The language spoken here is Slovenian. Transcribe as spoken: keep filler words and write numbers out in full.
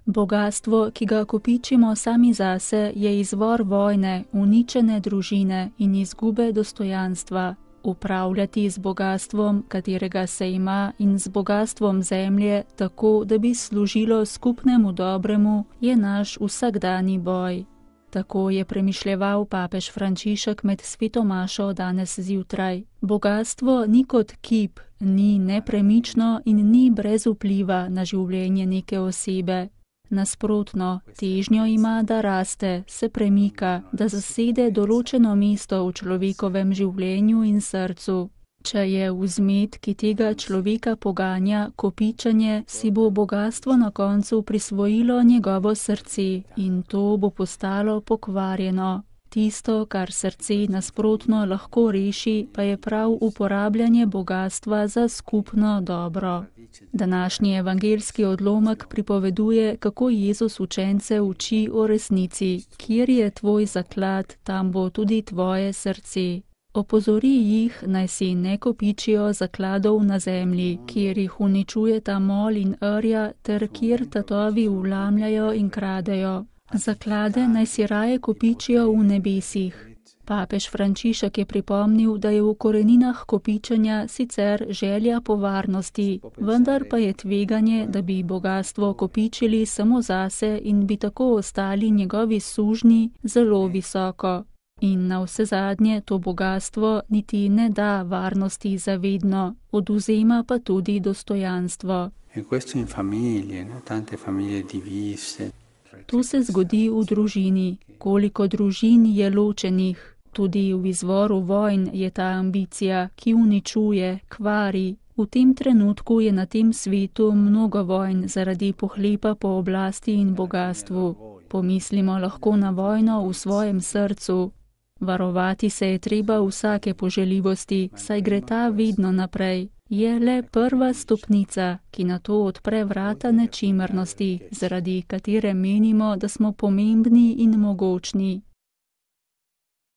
Bogastvo, ki ga kopičimo sami zase, je izvor vojne, uničene družine in izgube dostojanstva. Upravljati z bogastvom, katerega se ima, in z bogastvom zemlje, tako, da bi služilo skupnemu dobremu, je naš vsakdani boj. Tako je premišljeval papež Frančišek med sveto mašo danes zjutraj. Bogastvo ni kot kip, ni nepremično in ni brez vpliva na življenje neke osebe. Nasprotno, težnjo ima, da raste, se premika, da zasede določeno mesto v človekovem življenju in srcu. Če je vzmet, ki tega človeka poganja, kopičenje, si bo bogastvo na koncu prisvojilo njegovo srce in to bo postalo pokvarjeno. Tisto, kar srce nasprotno lahko reši, pa je prav uporabljanje bogastva za skupno dobro. Današnji evangeljski odlomek pripoveduje, kako Jezus učence uči o resnici. Kjer je tvoj zaklad, tam bo tudi tvoje srce. Opozori jih, naj si ne kopičijo zakladov na zemlji, kjer jih uničujeta mol in rja, ter kjer tatovi vlamljajo in kradejo. Zaklade naj si raje kopičijo v nebesih. Papež Frančišek je pripomnil, da je v koreninah kopičenja sicer želja po varnosti, vendar pa je tveganje, da bi bogastvo kopičili samo zase in bi tako ostali njegovi sužnji, zelo visoko. In navsezadnje to bogastvo niti ne da varnosti za vedno, odvzema pa tudi dostojanstvo. To se zgodi v družini. Koliko družin je ločenih? Tudi v izvoru vojn je ta ambicija, ki uničuje, kvari. V tem trenutku je na tem svetu mnogo vojn zaradi pohlepa po oblasti in bogastvu. Pomislimo lahko na vojno v svojem srcu. Varovati se je treba vsake poželjivosti, saj gre ta vedno naprej. Je le prva stopnica, ki na to odpre vrata nečimrnosti, zaradi katere menimo, da smo pomembni in mogočni.